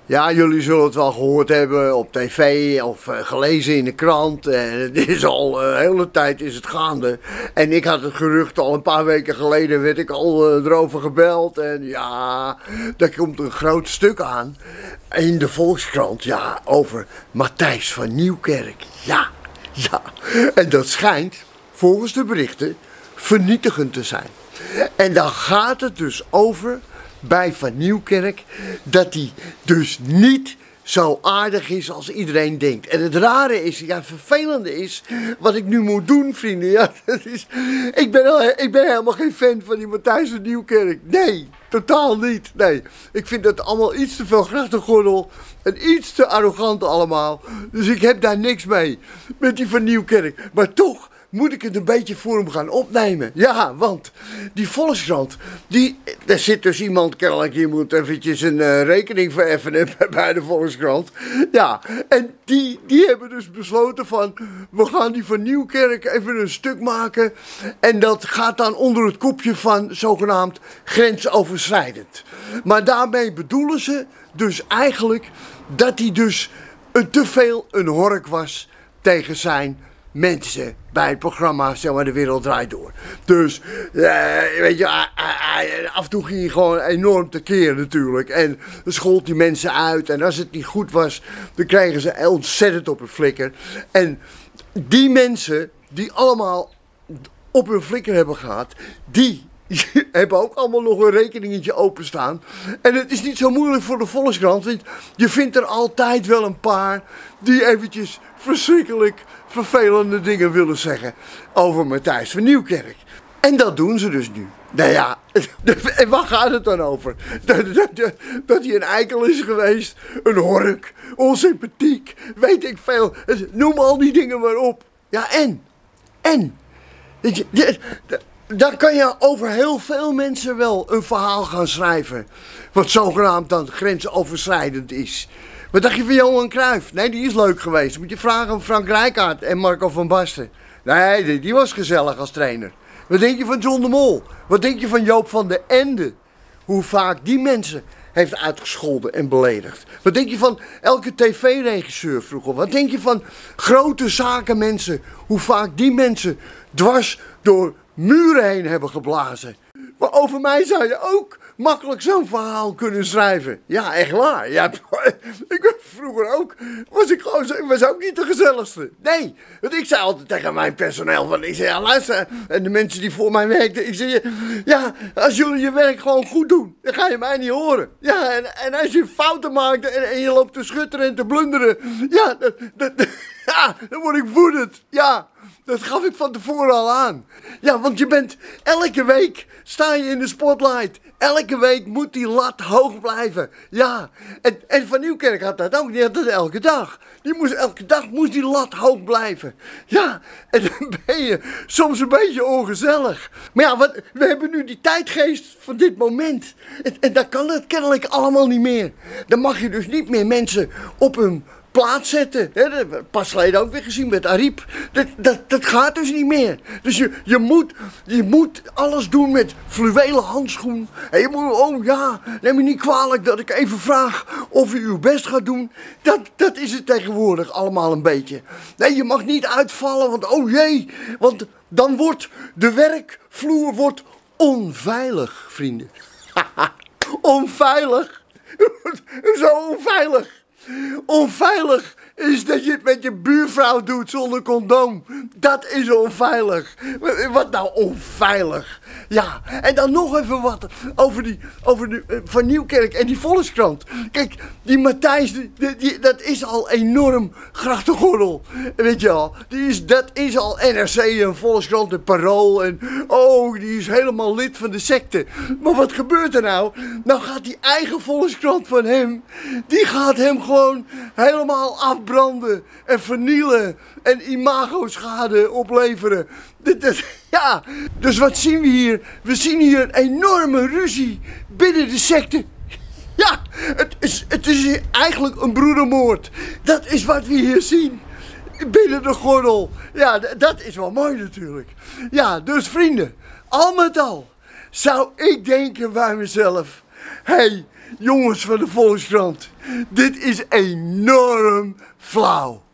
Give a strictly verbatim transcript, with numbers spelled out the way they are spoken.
Ja, jullie zullen het wel gehoord hebben op tv of uh, gelezen in de krant. En het is al uh, de hele tijd is het gaande. En ik had het gerucht al een paar weken geleden, werd ik al uh, erover gebeld. En ja, daar komt een groot stuk aan in de Volkskrant, ja, over Matthijs van Nieuwkerk. Ja, ja. En dat schijnt, volgens de berichten, vernietigend te zijn. En dan gaat het dus over, bij Van Nieuwkerk, dat hij dus niet zo aardig is als iedereen denkt. En het rare is, ja, het vervelende is, wat ik nu moet doen, vrienden, ja, dat is, ik ben, al, ik ben helemaal geen fan van die Matthijs van Nieuwkerk. Nee, totaal niet, nee. Ik vind dat allemaal iets te veel grachtengordel en iets te arrogant allemaal. Dus ik heb daar niks mee, met die Van Nieuwkerk. Maar toch moet ik het een beetje voor hem gaan opnemen. Ja, want die Volkskrant, die, daar zit dus iemand kennelijk, die moet eventjes een uh, rekening vereffenen bij de Volkskrant. Ja, en die, die hebben dus besloten van, we gaan die Van Nieuwkerk even een stuk maken. En dat gaat dan onder het kopje van zogenaamd grensoverschrijdend. Maar daarmee bedoelen ze dus eigenlijk dat hij dus een te veel een hork was tegen zijn mensen bij het programma, zeg maar, De Wereld Draait Door. Dus, uh, weet je, uh, uh, af en toe ging hij gewoon enorm tekeer natuurlijk. En dan schold die mensen uit. En als het niet goed was, dan kregen ze ontzettend op een flikker. En die mensen, die allemaal op hun flikker hebben gehad, die hebben ook allemaal nog een rekeningetje openstaan. En het is niet zo moeilijk voor de Volkskrant, want je vindt er altijd wel een paar die eventjes verschrikkelijk vervelende dingen willen zeggen over Matthijs van Nieuwkerk. En dat doen ze dus nu. Nou ja, en waar gaat het dan over? Dat, dat, dat, dat hij een eikel is geweest, een hork, onsympathiek, weet ik veel. Noem al die dingen maar op. Ja, en? En? Weet je, de, de, daar kan je over heel veel mensen wel een verhaal gaan schrijven, wat zogenaamd dan grensoverschrijdend is. Wat dacht je van Johan Cruijff? Nee, die is leuk geweest. Moet je vragen aan Frank Rijkaard en Marco van Basten. Nee, die, die was gezellig als trainer. Wat denk je van John de Mol? Wat denk je van Joop van den Ende? Hoe vaak die mensen heeft uitgescholden en beledigd. Wat denk je van elke tv-regisseur vroeger? Wat denk je van grote zakenmensen? Hoe vaak die mensen dwars door muren heen hebben geblazen? Maar over mij zou je ook makkelijk zo'n verhaal kunnen schrijven. Ja, echt waar. Ja, ik was vroeger ook, was ik gewoon, ik was ook niet de gezelligste. Nee, want ik zei altijd tegen mijn personeel van, ik zei, ja luister, en de mensen die voor mij werkten, ik zei, ja, als jullie je werk gewoon goed doen, dan ga je mij niet horen. Ja, en, en als je fouten maakt en, en je loopt te schutteren en te blunderen, ja, dat, dat, ja, dan word ik woedend. Ja, dat gaf ik van tevoren al aan. Ja, want je bent, elke week sta je in de spotlight. Elke week moet die lat hoog blijven. Ja, en, en Van Nieuwkerk had dat ook. Die had dat elke dag. Die moest, elke dag moest die lat hoog blijven. Ja, en dan ben je soms een beetje ongezellig. Maar ja, wat, we hebben nu die tijdgeest van dit moment. En, en dan kan het kennelijk allemaal niet meer. Dan mag je dus niet meer mensen op hun plaats zetten. He, pas geleden ook weer gezien met Ariep. Dat, dat, dat gaat dus niet meer. Dus je, je, moet, je moet alles doen met fluwelen handschoen. En je moet, oh ja, neem me niet kwalijk dat ik even vraag of u uw best gaat doen. Dat, dat is het tegenwoordig allemaal een beetje. Nee, je mag niet uitvallen, want oh jee. Want dan wordt de werkvloer wordt onveilig, vrienden. Onveilig. Zo onveilig. Onveilig is dat je het met je buurvrouw doet zonder condoom. Dat is onveilig. Wat nou onveilig? Ja, en dan nog even wat over die, over die uh, Van Nieuwkerk en die Volkskrant. Kijk, die Matthijs, die, die, dat is al enorm grachtengordel. Weet je al, die is, dat is al N R C en Volkskrant en Parool. En oh, die is helemaal lid van de secte. Maar wat gebeurt er nou? Nou gaat die eigen Volkskrant van hem, die gaat hem gewoon helemaal afbranden en vernielen en imagoschade opleveren. Dit, dit, ja, dus wat zien we hier? We zien hier een enorme ruzie binnen de secte. Ja, het is, het is eigenlijk een broedermoord. Dat is wat we hier zien. Binnen de gordel. Ja, dat is wel mooi natuurlijk. Ja, dus vrienden, al met al zou ik denken bij mezelf, hé, hey, Jongens van de Volkskrant, dit is enorm flauw.